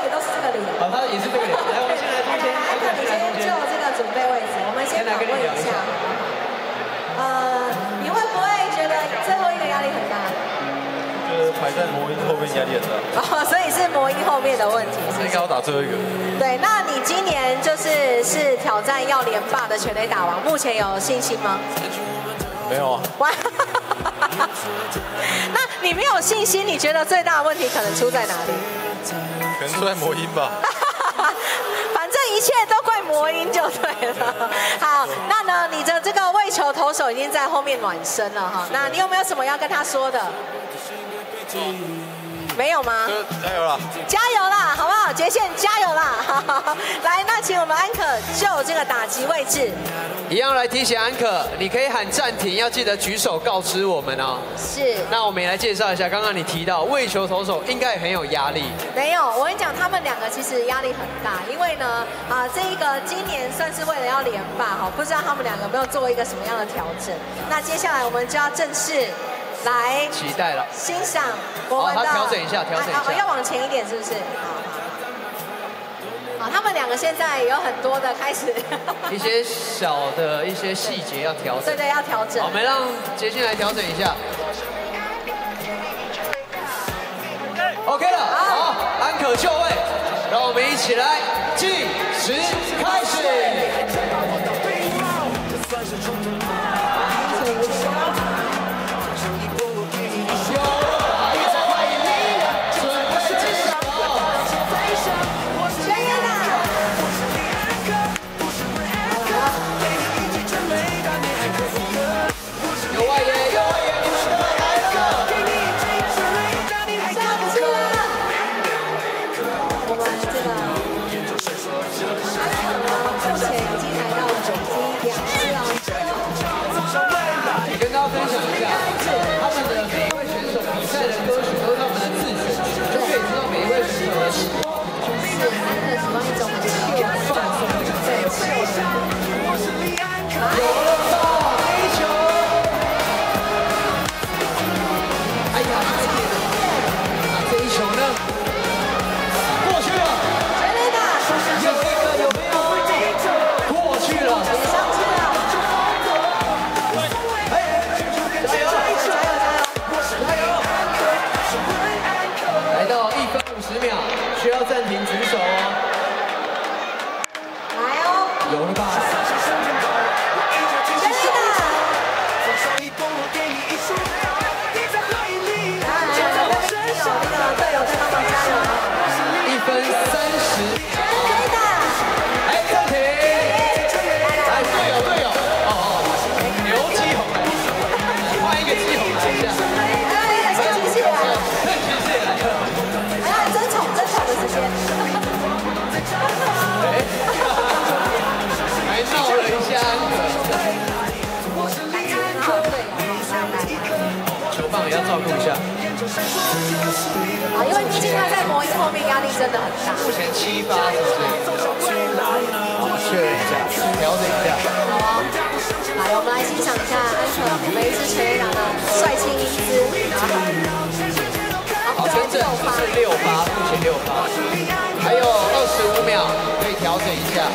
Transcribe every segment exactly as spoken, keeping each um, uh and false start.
也都是这个脸。 好，他也是这个脸。来，我们先来中间。 安可，你先就这个准备位置，我们先访问一下。呃，你会不会觉得最后一个压力很大？ 就是排在魔音后面压力很大。 哦，所以是魔音后面的问题。 应该要打最后一个。 对，那你今年就是是挑战要连霸的全垒打王，目前有信心吗？ 没有啊。 哇！那你没有信心，你觉得最大的问题可能出在哪里？ 可能出在魔音吧。 反正一切都怪魔音就对了。好，那呢，你的这个卫球投手已经在后面暖身了哈。那你有没有什么要跟他说的？没有吗？ 加油啦！ 加油啦，好不好？杰宪加油啦！来，那请我们安可就这个打击位置。 一样来提醒安可，你可以喊暂停，要记得举手告知我们哦。 是。 那我们也来介绍一下，刚刚你提到卫球投手应该也很有压力。 没有，我跟你讲，他们两个其实压力很大，因为呢，啊，这一个今年算是为了要连霸哈，不知道他们两个有没有做一个什么样的调整。那接下来我们就要正式来期待了， 欣赏我们的。 好，他调整一下，调整一下。 要往前一点，是不是？好，他们两个现在有很多的开始一些小的一些细节要调整。 对对，要调整。 好，我们让杰宪来调整一下。OK 了，好，安可就位，让我们一起来计时开始。分享一下他们的每一位选手比赛的歌曲都是他们的自选，就可以知道每一位选手的喜好。 是安可喜欢一种很秀放松的对秀的。有了吧，黑球！ 哎呀，太甜了！那这一球呢？过去了。 全垒打。 有一个有没有？过去了。 上去了。 需要暂停举手哦。 来哦。 有了吧？ 全垒打。来来来，这边有那个队友在帮忙加油。 一分三十。 全垒打。 哎，暂停。来，队友队友。哦哦，刘基宏来，换一个基宏来一下。 来来来，先举起来。 先举起来。 来，争宠争宠的时间。 还闹了一下安可。球棒也要照顾一下。 啊，因为毕竟他在魔音后面压力真的很大。 目前七发是不是？好，确认一下，调整一下。 好啊，来，我们来欣赏一下安可每一次全垒打的帅气英姿。 好，跟正是六发，目前六发，还有二十五秒，可以调整一下。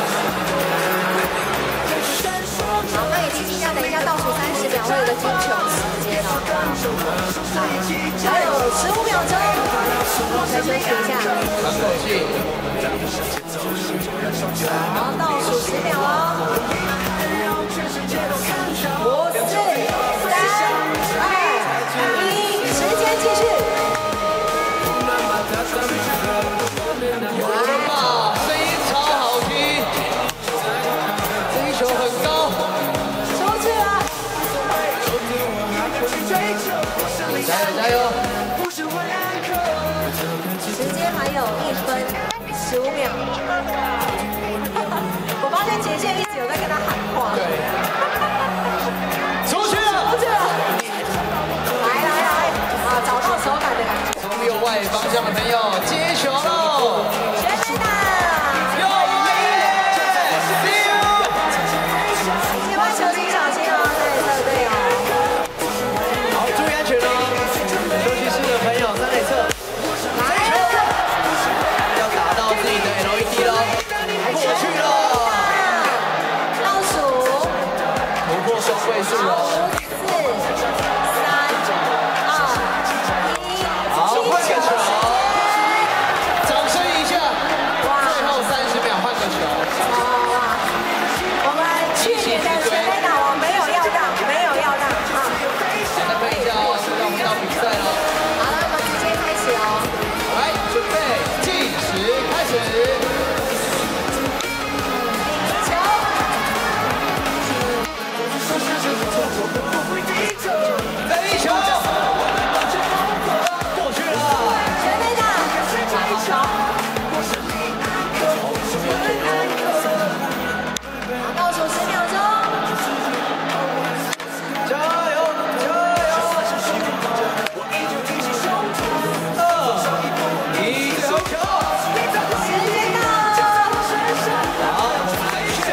好，那也提醒一下，等一下倒数三十秒会有个金球时间哦。还有十五秒钟，再休息一下。 喘口气。 好，倒数十秒哦。五、四、三、二、一，时间继续。 哇，声音超好听，这一球很高， 出去了， 加油加油！ 时间还有一分十五秒。我发现杰宪一直有在跟他喊话。 对，出去了， 出去了，来来来，啊，找到手感的感觉。 从右外方向的朋友接球喽！ 全垒打！ 右外野 ，see you！ 接外球请小心哦，对对对哦。 好，注意安全哦！休息室的朋友，三垒侧， 来了， 要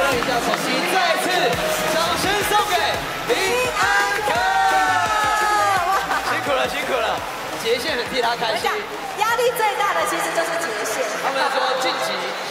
让以下成绩再次掌声送给林安可。辛苦了，辛苦了，杰宪很替他开心。 压力最大的其实就是杰宪。 他们说晋级。